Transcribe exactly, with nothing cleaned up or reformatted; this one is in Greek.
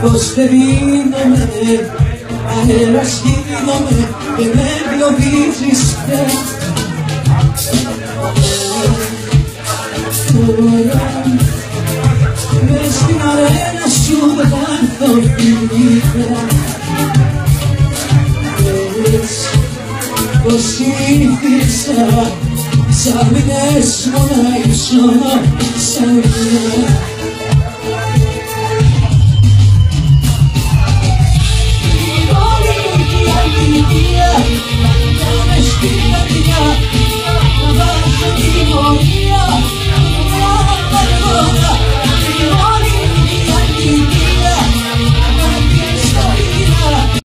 πως δεν δίνομαι, αέρας γίνομαι και με εγκλωβίζεις πια. Τώρα μες στην αρένα σου δεν θα έρθω φιλικά. Λες πως συνήθισα σαν μήνες μόνο ίσο σαν μήνες.